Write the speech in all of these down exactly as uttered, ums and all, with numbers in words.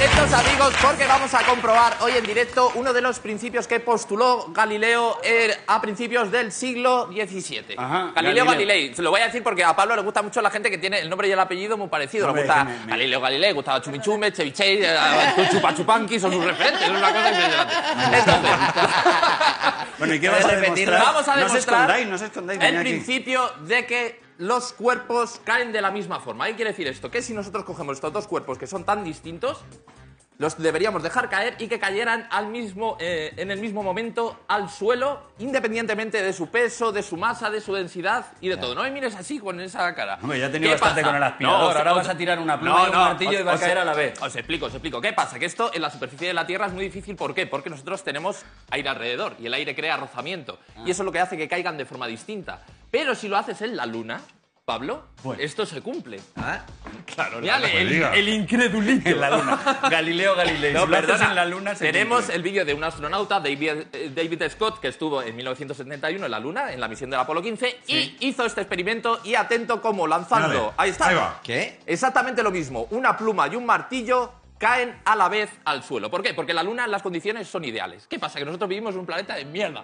Atentos, amigos, porque vamos a comprobar hoy en directo uno de los principios que postuló Galileo eh, a principios del siglo diecisiete. Ajá, Galileo Galileo. Galilei. Se lo voy a decir porque a Pablo le gusta mucho la gente que tiene el nombre y el apellido muy parecido. No, le gusta me, me... Galileo Galilei, gustaba Chumichume, Ceviche, Chupachupanqui, son sus referentes. Es una cosa impresionante. Entonces, bueno, ¿y qué vas a demostrar? Vamos a demostrar no os escondáis, no os escondáis. el principio de que los cuerpos caen de la misma forma. ¿Qué quiere decir esto? Que si nosotros cogemos estos dos cuerpos que son tan distintos, los deberíamos dejar caer y que cayeran al mismo, eh, en el mismo momento al suelo, independientemente de su peso, de su masa, de su densidad y de todo. No me mires así con esa cara. Hombre, ya he tenido bastante pasa? con el aspirador. No, os, ahora os, vas a tirar una pluma no, y un no, martillo os, y va a os, caer a la vez. Os explico, os explico. ¿Qué pasa? Que esto en la superficie de la Tierra es muy difícil. ¿Por qué? Porque nosotros tenemos aire alrededor y el aire crea rozamiento. Ah. Y eso es lo que hace que caigan de forma distinta. Pero si lo haces en la Luna, Pablo, bueno, esto se cumple. ¿Ah? Claro, ya, el, el incredulito. En la Luna. Galileo Galilei. No, si perdona, en la Luna se tenemos cumple. el vídeo de un astronauta, David, David Scott, que estuvo en mil novecientos setenta y uno en la Luna, en la misión del Apolo quince, sí. y hizo este experimento y atento como lanzando... Vale. Ahí está. Ahí va. ¿Qué? Exactamente lo mismo. Una pluma y un martillo caen a la vez al suelo. ¿Por qué? Porque en la Luna las condiciones son ideales. ¿Qué pasa? Que nosotros vivimos en un planeta de mierda.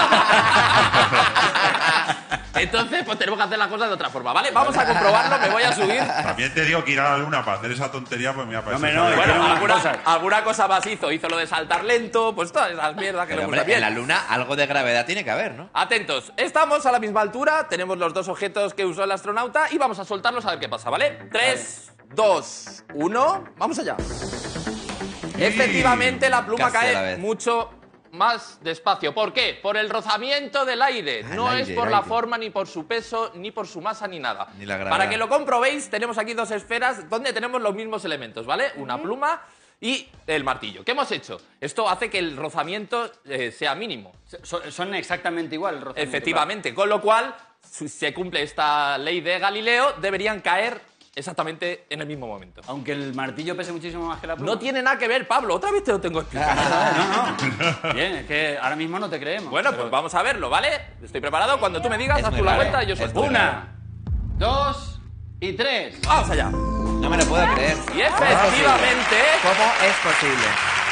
Entonces, pues tenemos que hacer las cosas de otra forma, ¿vale? Vamos a comprobarlo, me voy a subir. También te digo que ir a la Luna para hacer esa tontería, pues me ha parecido. No, no, Bueno, no, alguna, cosas. alguna cosa más hizo. Hizo lo de saltar lento, pues todas esas mierdas que Pero, le hombre, gustan bien. en la Luna algo de gravedad tiene que haber, ¿no? Atentos, estamos a la misma altura, tenemos los dos objetos que usó el astronauta y vamos a soltarlos a ver qué pasa, ¿vale? tres, dos, uno, vamos allá. Efectivamente, la pluma Casi a la cae vez. mucho más despacio. ¿Por qué? Por el rozamiento del aire. Ah, no el es aire, por el la aire. forma, ni por su peso, ni por su masa, ni nada. Ni la gravedad. Para que lo comprobéis, tenemos aquí dos esferas donde tenemos los mismos elementos, ¿vale? Una pluma y el martillo. ¿Qué hemos hecho? Esto hace que el rozamiento eh, sea mínimo. Son, son exactamente igual el rozamiento. Efectivamente, con lo cual, si se cumple esta ley de Galileo, deberían caer exactamente en el mismo momento. Claro. Aunque el martillo pese muchísimo más que la pluma. No tiene nada que ver, Pablo. Otra vez te lo tengo explicado. No, no. Bien, es que ahora mismo no te creemos. Bueno, pero... pues vamos a verlo, ¿vale? Estoy preparado. Cuando tú me digas, Es haz muy tú la raro. cuenta y yo Es soy muy Una, dos y tres. ¡Vamos allá! No me lo puedo creer. Y efectivamente... ¿Cómo es posible?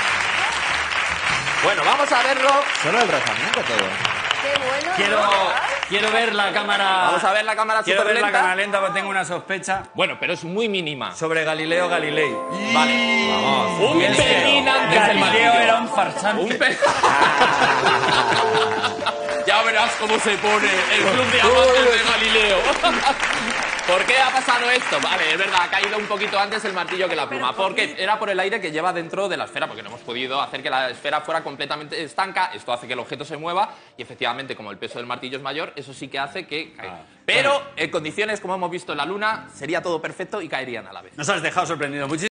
Bueno, vamos a verlo. Solo el rozamiento todo. Qué bueno. Quiero, ¿no? quiero ver la cámara... Vamos a ver la cámara Quiero súper ver la lenta. cámara lenta porque tengo una sospecha Bueno, pero es muy mínima. sobre Galileo Galilei. Vale. Vamos. Un Y es que pelín antes del Galileo martillo. era un farsante. Un pe... Ya verás cómo se pone el club de amantes de Galileo. ¿Por qué ha pasado esto? Vale, es verdad, ha caído un poquito antes el martillo que la pluma. Porque era por el aire que lleva dentro de la esfera, porque no hemos podido hacer que la esfera fuera completamente estanca. Esto hace que el objeto se mueva y efectivamente, como el peso del martillo es mayor, eso sí que hace que caiga. Pero en condiciones como hemos visto en la Luna, sería todo perfecto y caerían a la vez. Nos has dejado sorprendido. Muchísimas